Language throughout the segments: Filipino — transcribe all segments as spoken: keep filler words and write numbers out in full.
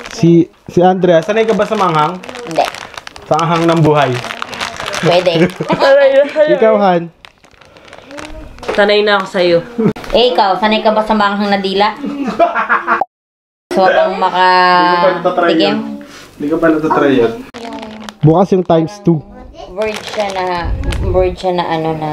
Si, si Andrea, sanay ka ba sa manghang? Hindi. Sa anghang ng buhay? Pwede. Ikaw, Han? Sanay na ako sa'yo. Eh, ikaw, sanay ka ba sa manghang na dila? So, bang maka-tigim? Hindi ko pa natatry yan. Bukas yung times two. Word siya na, word siya na ano na...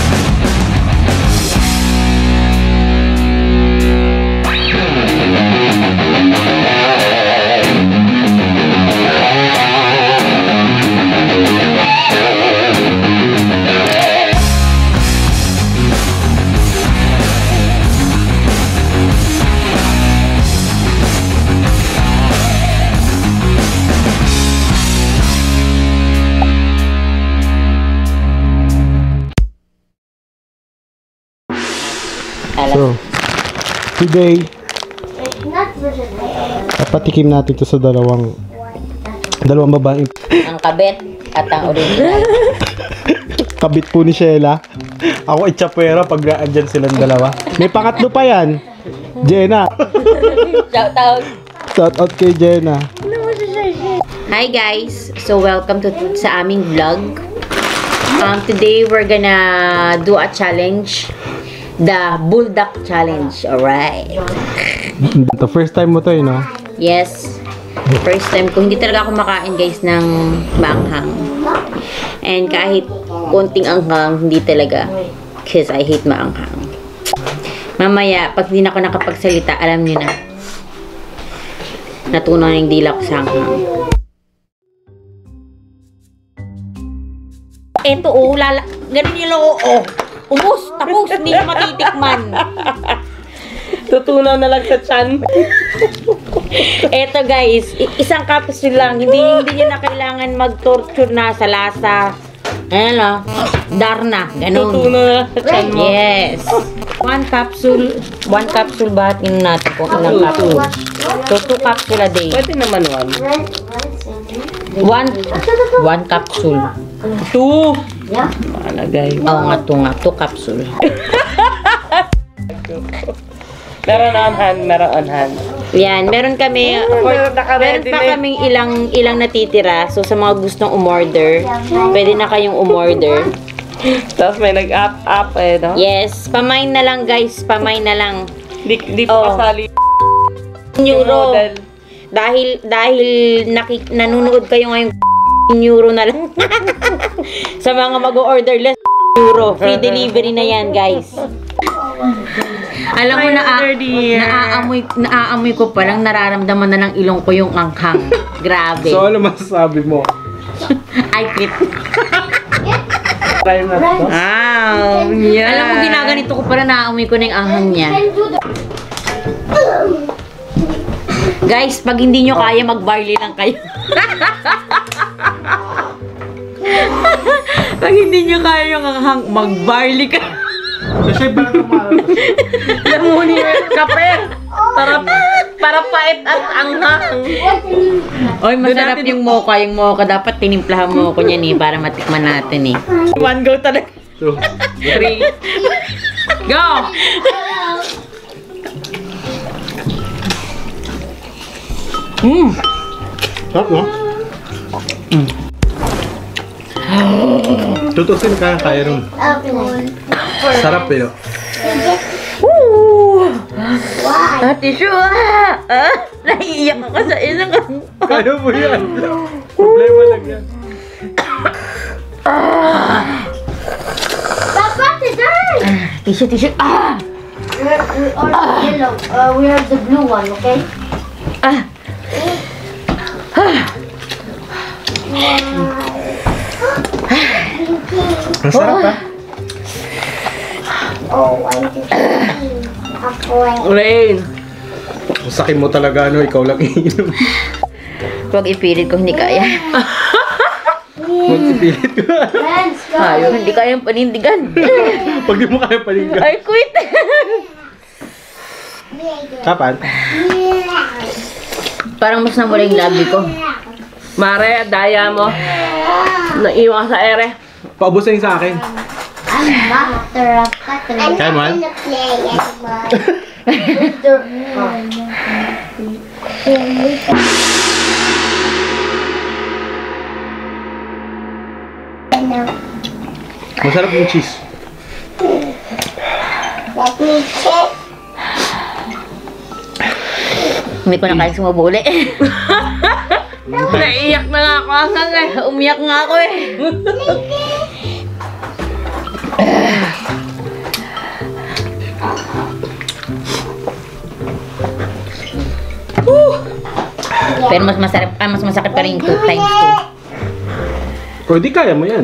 So, today, papatikim natin to sa dalawang dalawang babaeng Ang kabit at ang original. kabit po ni Sheila. Ako itchapwera pag andyan silang dalawa. May pangatlo pa yan. Jenna. Shout out. Shout out kay Jenna. Hi guys. So welcome to sa aming vlog. Um today we're gonna do a challenge. The Bulldog Challenge. Alright. The first time mo to, eh, no? Yes. First time ko. Hindi talaga ako makain guys ng maanghang. And kahit konting anghang, hindi talaga. Because I hate maanghang. Mamaya, pag hindi na ako nakapagsalita, alam niyo na. Natunaw yung dila ko sa anghang. Eto oh, lala. Ganun yung loo oh. Umus, tapos, hindi na matitikman. Tutunaw na lang sa tiyan. Eto guys, isang capsule lang. Hindi, hindi nyo na kailangan mag-torture na sa lasa. Ayan o, Darna, ganun. Tutunaw na lang sa tiyan mo. Yes. One capsule, one capsule ba? Tingnan natin kung ilang capsule. So, two capsule a day. Pwede naman one. One, one capsule. Two. Malagay. Oo nga, two nga, two capsule. Meron on hand, meron on hand. Yan, meron kami, for, meron pa kaming ilang, ilang natitira. So, sa mga gustong umorder, pwede na kayong umorder. Tapos may nag-up-up eh, no? Yes, pamain na lang guys, pamain na lang. Di, di pa Oh. kasali Euro. model. Dahil, dahil nakik nanonood kayo ngayong euro na lang. Sa mga mag-order less euro. Free delivery na yan guys. Alam mo na, naaamoy, naaamoy ko pa lang, nararamdaman na ng ilong ko yung anghang. Grabe. So, ano masasabi mo? I quit. Try na to. Wow, yeah. Alam mo, ginaganito ko para naaamoy ko na yung anghang niya. Guys, pag hindi nyo kaya, mag-barley lang kayo. Pag hindi nyo kaya yung anghang, mag-barley ka. Kasi ba naman? Lamunin mo yung kape. Para, para pait at anghang. Oy, masarap yung mocha. Yung mocha, dapat tinimplahan mo ko niyan eh, para matikman natin eh. One go talaga. Two. Three. Go! Mmm! Sarap, no? Mm. Tutusin kaya kaya rin. Sarap, eh, no? Woo! Ate Shua! Ah, naiiyak ako sa isang... Kaya mo yan. Problema lang yan. Papa, today! Tissue, tissue. Ah! We're, we are yellow. Uh, we have the blue one, okay? Ah! Ang sarap, ha? Oh, I just Ako Rain. Ang sakit mo talaga, ano? Ikaw lang iinom. Huwag ipilit ko, hindi kaya. Huwag ipilit ko. Let's go. Ayaw, hindi kayang panindigan. Pag di mo kaya palinga. I quit. Kapan? Parang mas namula yung labi ko. Mare, daya mo. Naiwan sa ere. Paubusin sa akin. I'm not the I'm Kaya mo, not Han? gonna play anymore. With the- Masarap yung cheese. Let me check. Hindi ko na kaya sumubuli. Naiiyak na nga ako hanggang eh. Umiyak nga ako eh. Pero mas masarap, ah, mas masakit pa rin yung two times two. Kung di kaya mo yan.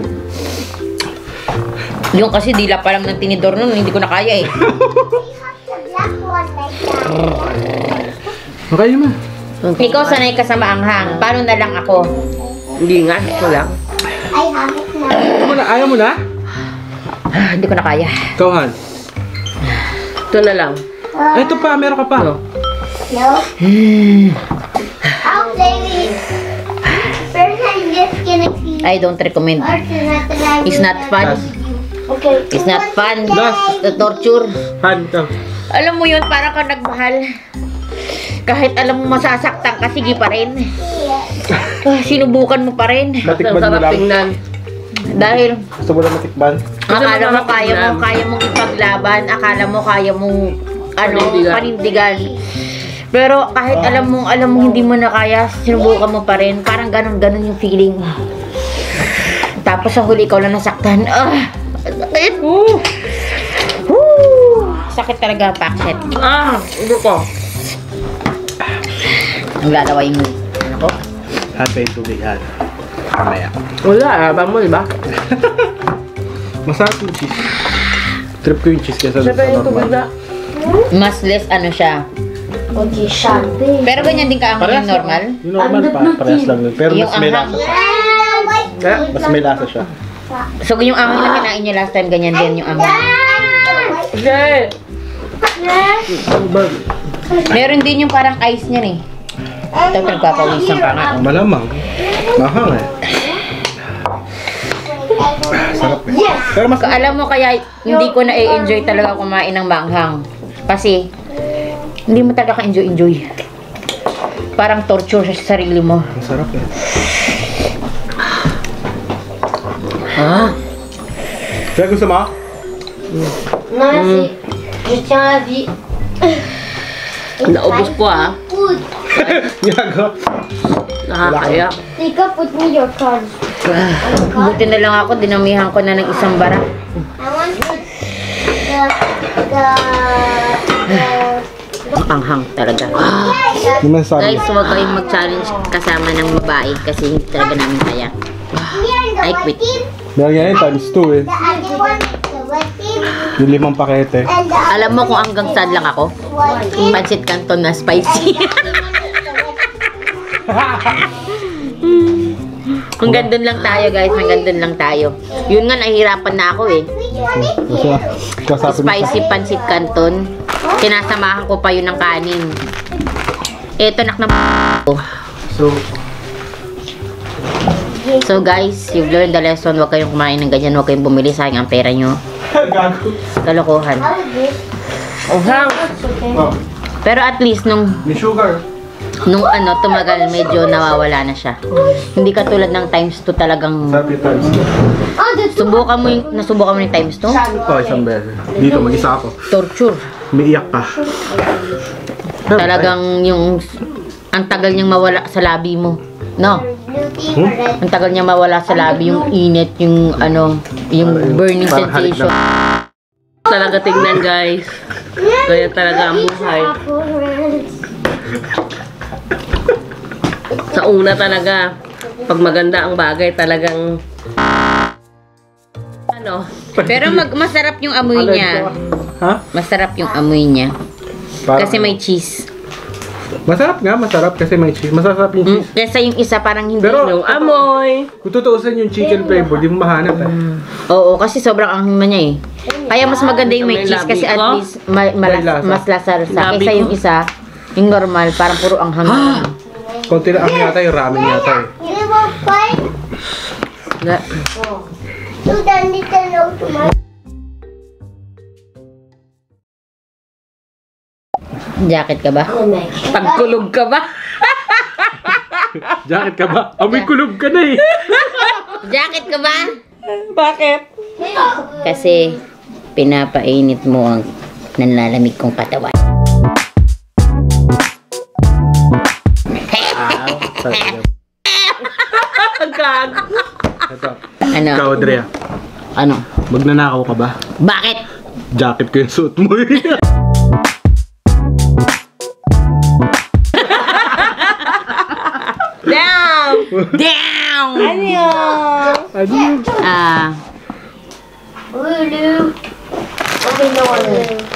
Yung kasi dila pa lang ng tinidor nun, hindi ko na kaya eh. The black one like that. Makaya mo. Ikaw sanay ka sa maanghang, paano na lang ako? Hindi nga, ito lang. I have it now. Ayaw mo na? Ayaw mo na? Ah, hindi ko na kaya. Ikaw, Han. Ito na lang. Ay, ito pa. Meron ka pa. No. No. I'll play with. First, I'm just gonna see. I don't recommend. Or to not allow It's you not to fun. play with you. Okay. It's not fun. Last. The torture. Han, ikaw. Alam mo yun, parang ka nagmahal. Kahit alam mo masasaktan ka, sige pa rin. Ah, sinubukan mo pa rin. Ang Matikman mo sarap lang. tingnan. Dahil Gusto mo lang matikman? akala mo masarap kaya mo, tingnan. kaya mong ipaglaban. Akala mo kaya mong ano, Panindigan. panindigan. Pero kahit alam mo, alam mo hindi mo na kaya, sinubukan mo pa rin. Parang ganun-ganun yung feeling. Tapos ang huli, ikaw lang nasaktan. Ah, sakit. Woo! Sakit talaga, pakset. Ah, ito ko. Ang lalawa yung ano ko. Han, pa yung tubig, Han. Kamaya. Wala, abang mo, diba? Masarap yung cheese. Trip ko yung cheese kesa sa Siyempre yung tubig normal. na. Mas less ano siya. Okay, Shanti. Pero ganyan din ka ang Parehas lang. normal. Yung normal pa, parehas lang yun. Pero Yung mas may anghang. lasa siya. Ah, wait. Eh? Mas may lasa siya. So yung angin na kinain niyo last time, ganyan din yung angin. Hindi. Meron din yung parang ice niyan eh. Ito nagpapawisan pa nga. Malamang. Mahang eh. Sarap eh. Pero mas... Alam mo kaya hindi ko na enjoy talaga kumain ng manghang. Kasi hindi mo talaga ka-enjoy-enjoy. Parang torture sa sarili mo. Masarap eh. Ah. Kaya gusto mo? Merci. Je tiens à vie. Naubos ko ah. Food. Yago. Nakakaya. Tika, put me your cards. Buti na lang ako, dinamihan ko na ng isang bara. I want to the the the Anghang talaga. Hindi man sabi. Guys, huwag kayong mag-challenge kasama ng babae kasi hindi talaga namin kaya. I quit. Meron yan times two eh. The other one, the white team, Yung limang pakete. and the Alam mo kung hanggang sad lang ako? white team. Pancit Canton na spicy. Hanggang dun lang tayo guys, hanggang dun lang tayo. Yun nga, nahihirapan na ako eh. Kasi, kasapin mo Spicy pancit Canton. Sinasamahan ko pa yun ng kanin. Eto nak na So, So guys, you've learned the lesson. Huwag kayong kumain ng ganyan. Huwag kayong bumili. Sayang ang pera nyo. gago. Kalokohan. How is this? Anghang. It's okay. Oh, Pero at least nung may sugar. nung ano tumagal, medyo nawawala na siya. Hindi katulad ng times two talagang Sarap yung times two. Oh, the subukan mo yung nasubukan mo yung times two? Ito, isang beses. Dito, mag-isa ako. Torture. May iyak ka. Talagang yung ang tagal niyang mawala sa labi mo. No? blue team or red. Ang tagal niyang mawala sa labi, yung init, yung ano, yung burning Parang halik sensation. Talaga tingnan guys. Kaya talaga ang buhay. Sa una talaga, pag maganda ang bagay talagang ano, Pero mag masarap yung amoy niya. Ha? Masarap yung amoy niya. Parang- Kasi may cheese. Masarap nga, masarap kasi may cheese. Masarap yung Mm, cheese. kesa yung isa parang hindi. Pero- yung amoy. Kung tutuusin yung chicken flavor, di mo mahanap eh. Oo, kasi sobrang anghang na niya eh. Kaya mas maganda yung may May cheese kasi labi at ko. least ma- malas- May lasa. mas lasa-lasa. Labi Kaysa ko. yung isa, yung normal, parang puro anghang. Konti lang ang yata yung ramen yata eh. You will find Ga- to the little note to my Jacket ka ba? Pagkulog ka ba? Jacket ka ba? Amoy kulob ka na eh. Jacket ka ba? Bakit? Kasi pinapainit mo ang nanlalamig kong katawan. Ang gago. Ito. Ano? Ikaw, Drea. Ano? Magnanakaw ka ba? Bakit? Jacket ko yung suit mo eh. Damn! Down! Ano yun? Ano yun? Ah, Blue. Okay, no one.